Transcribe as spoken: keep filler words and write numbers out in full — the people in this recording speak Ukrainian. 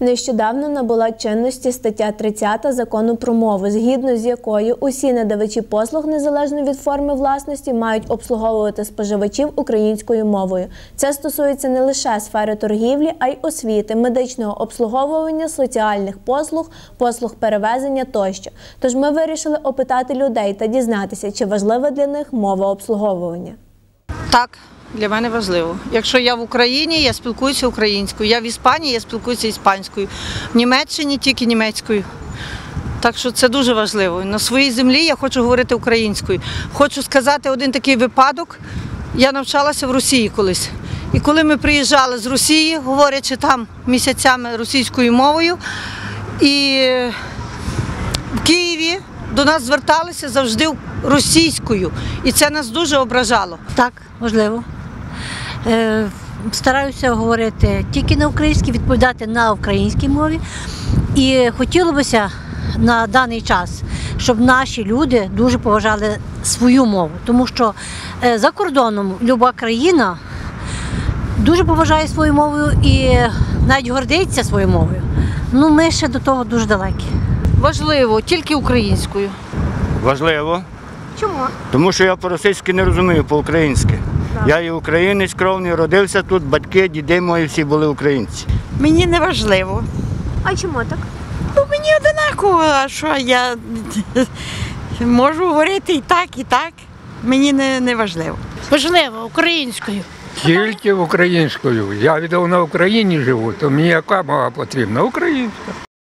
Нещодавно набула чинності стаття тридцята Закону про мову, згідно з якою усі надавачі послуг, незалежно від форми власності, мають обслуговувати споживачів українською мовою. Це стосується не лише сфери торгівлі, а й освіти, медичного обслуговування, соціальних послуг, послуг перевезення тощо. Тож ми вирішили опитати людей та дізнатися, чи важлива для них мова обслуговування. Так, для мене важливо. Якщо я в Україні, я спілкуюся українською. Я в Іспанії, я спілкуюся іспанською. В Німеччині тільки німецькою. Так що це дуже важливо. На своїй землі я хочу говорити українською. Хочу сказати один такий випадок. Я навчалася в Росії колись. І коли ми приїжджали з Росії, говорячи там місяцями російською мовою, і в Києві до нас зверталися завжди російською. І це нас дуже ображало. Так, можливо. Е, стараюся говорити тільки на українській, відповідати на українській мові. І хотілося б на даний час, щоб наші люди дуже поважали свою мову. Тому що е, за кордоном люба країна дуже поважає свою мову і навіть гордиться своєю мовою. Ну, ми ще до того дуже далекі. Важливо, тільки українською. Важливо. Чому? Тому що я по-російськи не розумію, по-українськи. Я є українець, кровний, родився тут, батьки, діди мої всі були українці. Мені не важливо. А чому так? Ну, мені одинаково, а що я можу говорити і так, і так. Мені не, не важливо. Важливо, українською. Тільки українською. Я відомо на Україні живу, то мені яка мова потрібна? Українська.